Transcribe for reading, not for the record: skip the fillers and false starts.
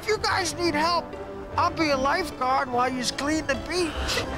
If you guys need help, I'll be a lifeguard while you clean the beach.